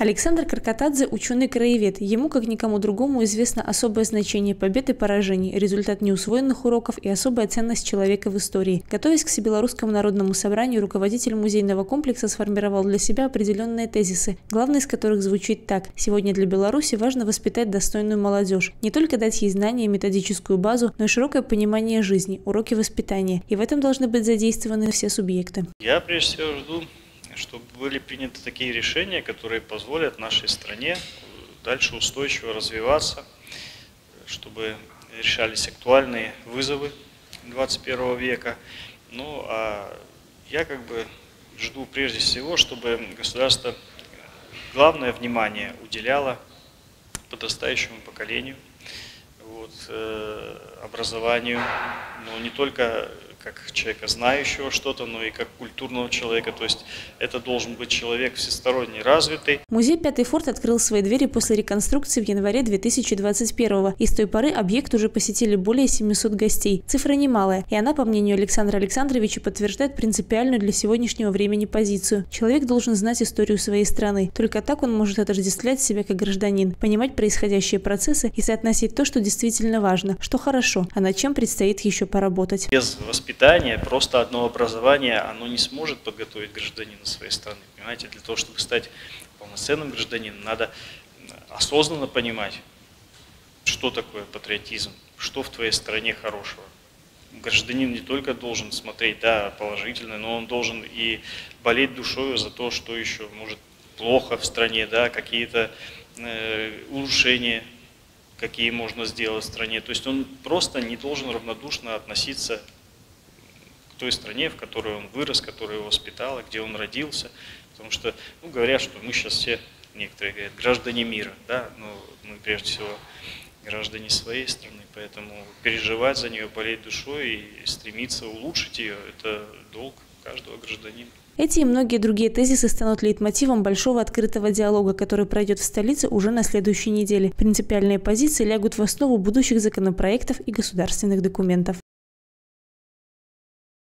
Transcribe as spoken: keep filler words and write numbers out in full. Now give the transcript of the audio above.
Александр Каркатадзе – ученый-краевед. Ему, как никому другому, известно особое значение побед и поражений, результат неусвоенных уроков и особая ценность человека в истории. Готовясь к Всебелорусскому народному собранию, руководитель музейного комплекса сформировал для себя определенные тезисы, главный из которых звучит так: «Сегодня для Беларуси важно воспитать достойную молодежь, не только дать ей знания и методическую базу, но и широкое понимание жизни, уроки воспитания. И в этом должны быть задействованы все субъекты». Я прежде всего жду, чтобы были приняты такие решения, которые позволят нашей стране дальше устойчиво развиваться, чтобы решались актуальные вызовы двадцать первого века. Ну, а я как бы жду прежде всего, чтобы государство главное внимание уделяло подрастающему поколению, вот, э, образованию, но не только как человека, знающего что-то, но и как культурного человека. То есть это должен быть человек всесторонне развитый. Музей «Пятый форт» открыл свои двери после реконструкции в январе две тысячи двадцать первого. И с той поры объект уже посетили более семисот гостей. Цифра немалая, и она, по мнению Александра Александровича, подтверждает принципиальную для сегодняшнего времени позицию. Человек должен знать историю своей страны. Только так он может отождествлять себя как гражданин, понимать происходящие процессы и соотносить то, что действительно важно, что хорошо, а над чем предстоит еще поработать. Без воспитания, просто одно образование, оно не сможет подготовить гражданина своей страны. Понимаете, для того, чтобы стать полноценным гражданином, надо осознанно понимать, что такое патриотизм, что в твоей стране хорошего. Гражданин не только должен смотреть, да, положительно, но он должен и болеть душою за то, что еще может плохо в стране, да, какие-то э, улучшения, какие можно сделать в стране. То есть он просто не должен равнодушно относиться к той стране, в которой он вырос, которая его воспитала, где он родился. Потому что, ну, говорят, что мы сейчас все, некоторые говорят, граждане мира, да, но мы прежде всего граждане своей страны, поэтому переживать за нее, болеть душой и стремиться улучшить ее – это долг каждого гражданина. Эти и многие другие тезисы станут лейтмотивом большого открытого диалога, который пройдет в столице уже на следующей неделе. Принципиальные позиции лягут в основу будущих законопроектов и государственных документов.